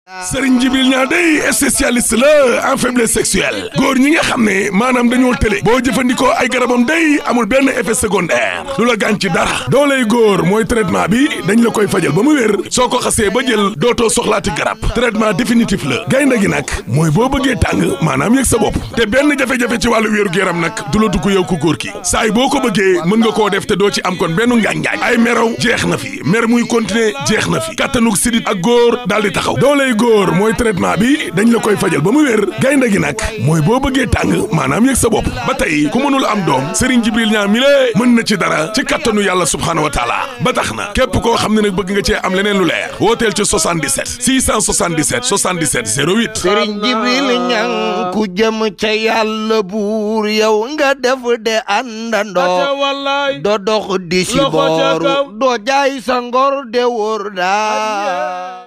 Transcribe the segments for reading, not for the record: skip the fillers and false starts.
Serigne Djibril Niang day spécialiste la en faiblesse sexuelle góor ñi nga xam ne maanaam dañoo tële boo jëfandikoo ay garabam day amul benn effet secondaire du la gaañ ci dara dooley góor mooy traitement bi dañ la koy fajal ba mu wér soo ko xasee ba jël dootoo soxlaati garab traitement définitif la gaynde gi nag mooy boo bëggee tàng maanaam yëg sa bopp te benn jafe-jafe ci wàllu wéeru yaram nag du la dugg yow ku góor ki saay boo ko bëggee mën nga koo def te doo ci am kon benn ngaañ-ngaañ ay meraw jeex na fi mer muy continuer jeex na fi kattanug sidit ak góor daal di taxaw dooley góor mooy traitement bi dañ la koy fajal ba mu wér gaynde gi nag mooy boo bëggee tàng maanaam yëg sa bopp ba tey ku mënul am doom Serigne Djibril Niang mi lée mën na ci dara ci kattanu yàlla subhaanahu wa taala ba tax na képp koo xam ne nag bëgg nga cee am leneen lu leer wooteel ci 77 677 77 08 Serigne Djibril Niang ku jëm ca yàlla buur yow nga def de àndandoo doo dox di si booru doo jaay sa ngor de wóor daa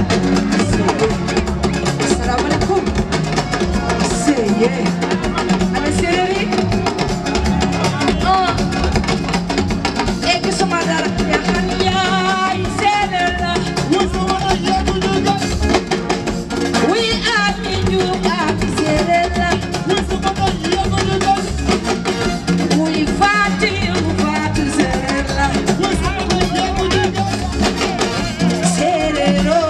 Assalamualaikum. Seye. Ada seri. Oh. Ek samadara ya khanya iselala. We are you are iselala. We fight you fight iselala. Serero.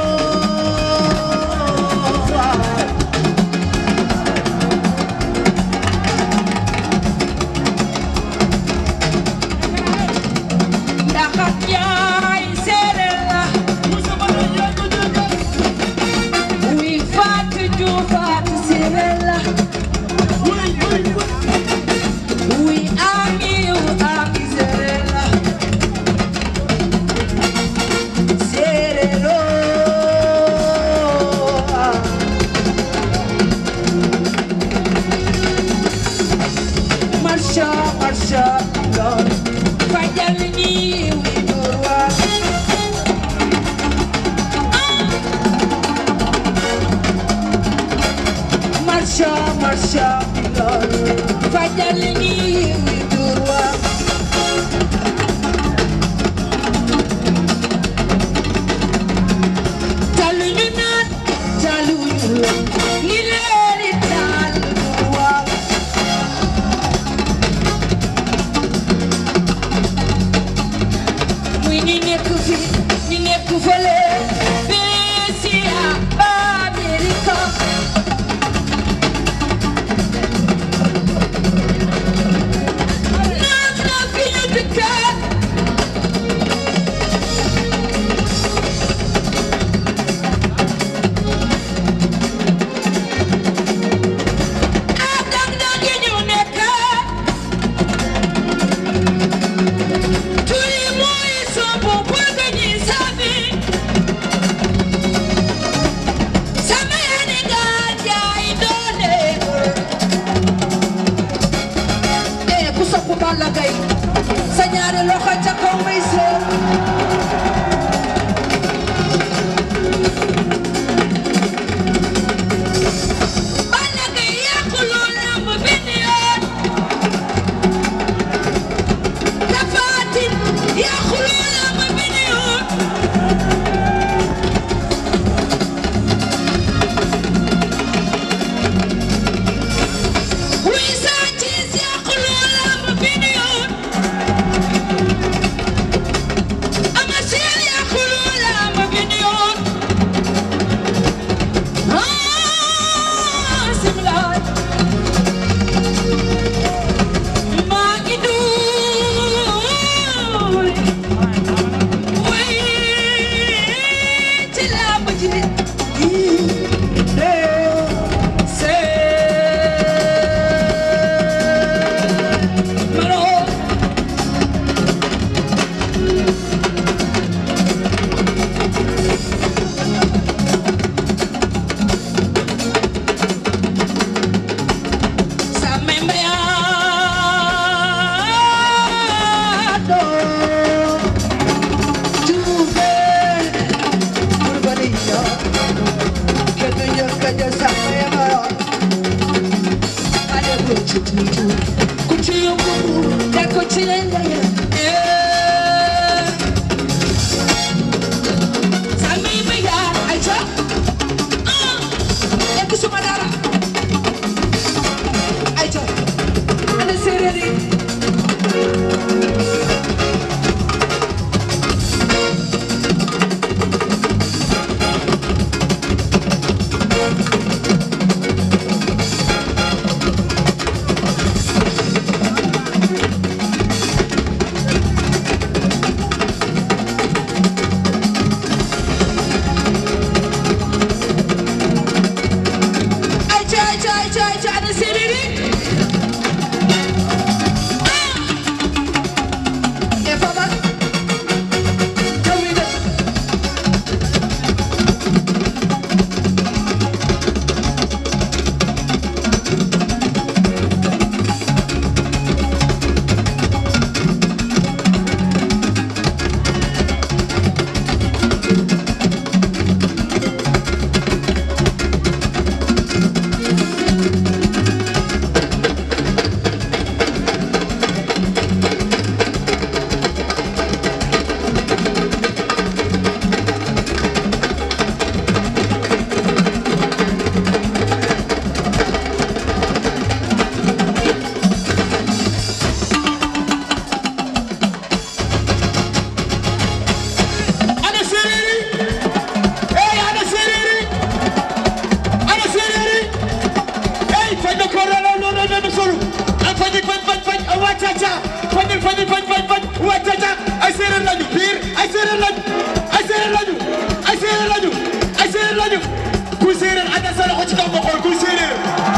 loxo ci kaw ma xool kuy séeréer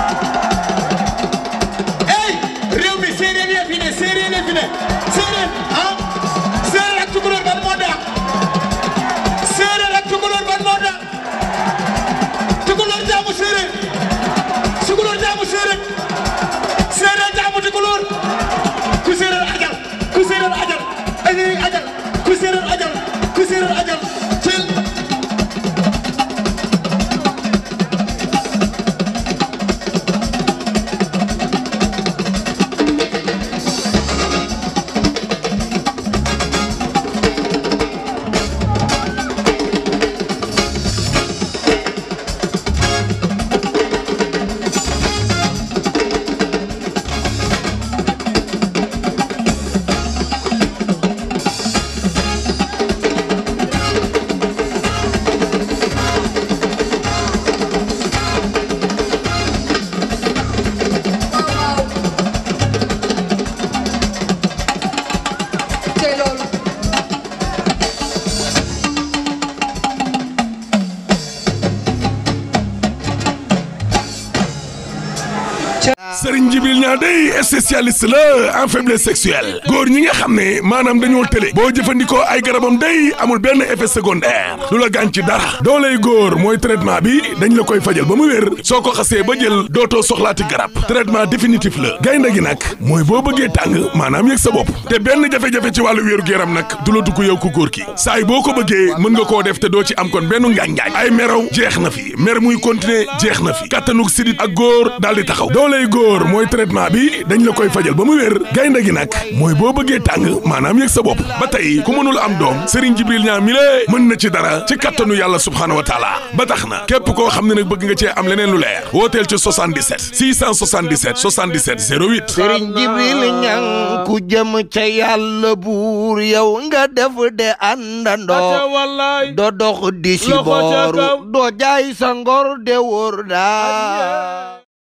ey réew mi séeréer yee fi ne séeréer yee fi ne séeréer ah séeréer ak tukulóor ban moo daax séeréer ak tukulóor ban moo daax tukulóor jaamu séeréer tukulóor jaamu séeréer séeréer jaamu tukulóor ku séeréer ajal ku séeréer ajal ay ajal ku séeréer ajal ku séeréer ajal cel Serigne Djibril Niang day spécialiste la en faiblesse sexuelle góor ñi nga xam ne maanaam dañoo tële boo jëfandikoo ay garabam day amul benn effet secondaire lu la gaañ ci dara dooley góor mooy traitement bi dañ la koy fajal ba mu wér soo ko xasee ba jël dootoo soxlaati garab traitement définitif la gaynde gi nag mooy boo bëggee tàng maanaam yëg sa bopp te benn jafe-jafe ci wàllu wéeru yaram nag du la dugg yow ku góor ki saay boo ko bëggee mën nga koo def te doo ci am kon benn ngaañ-ngaañ ay meraw jeex na fi mer muy continuer jeex na fi kattanug sidit ak góor daal di taxaw dooley góor mooy traitement bi dañ la koy fajal ba mu wér gaynde gi nag mooy boo bëggee tàng maanaam yëg sa bopp ba tey ku mënul am doom Serigne Djibril Niang mi lée mën na ci dara ci kattanu yàlla subhaanahu wa taala ba tax na képp koo xam ne nag bëgg nga cee am leneen lu leer wooteel ci 77 677 77 08 Serigne Djibril Niang ku jëm ca yàlla buur yow nga def de àndandoo doo dox di si booru doo jaay sa ngor de wóor daa